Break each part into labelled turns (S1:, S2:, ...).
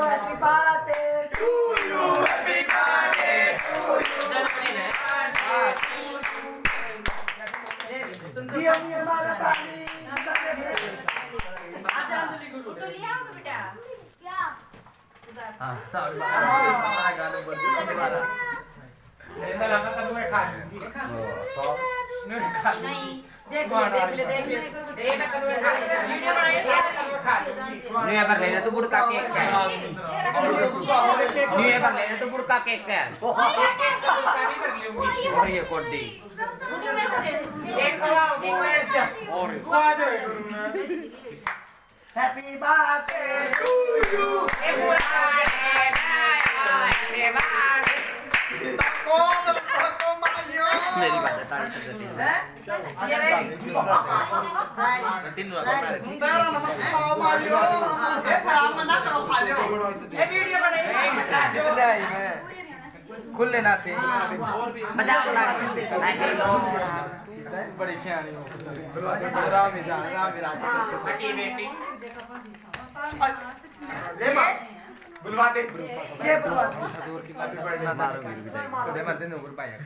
S1: Happy birthday to you. Happy birthday to you. Dia punya mana tadi?
S2: Aja Anjali guru. तो लिया तो बेटा. क्या? उधर.
S1: हाँ. गाना बोल.
S3: इधर लगा तब मैं खा लूँ.
S2: नहीं. देख ले. एक कदम खा. वीडियो बनाइए सारे कदम खा.
S4: न्यू ईयर पर लेना तो बुड़ का केक है. न्यू ईयर पर लेना तो बुड़ का केक है. और ये कोडी.
S2: एक खवाओ एक
S1: और खा दे. Happy birthday to you.
S4: Happy birthday. मेरी बात है तारीफ कर देती है.
S2: ये रे.
S4: तीन
S2: ये वीडियो बनाइए.
S1: खुल लेना थे
S4: मजा बना
S1: बड़ी सियानी हो राम
S4: बेटी बेटी
S1: बुलवा दे ये बुलवा दे दे मत देना ऊपर पाया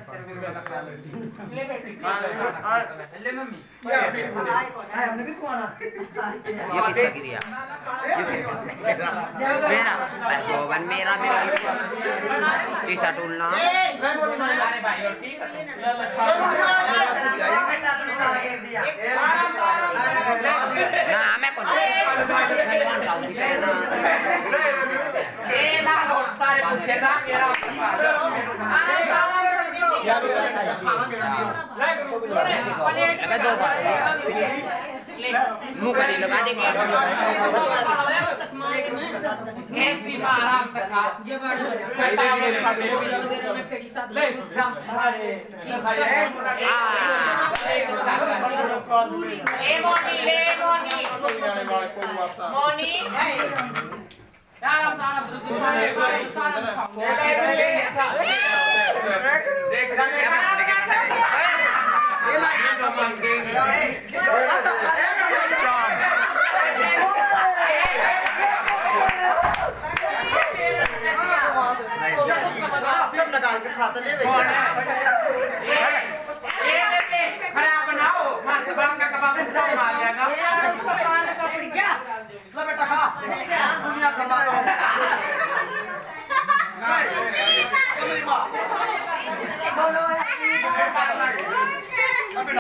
S3: ले बेटी. ले मम्मी.
S1: हमने भी खुआना
S4: ये किसका गिरिया मेरा भगवान मेरा तीसरा टूलना
S3: अरे भाई और ठीक है.
S4: ना मैं कौन ना लोग सारे पूछे था मेरा लगा दो बार मुंह करी लगा देंगे ऐसी आराम तक
S2: ये बात
S3: ले
S4: मोनी
S1: सब निकाल के खाता ले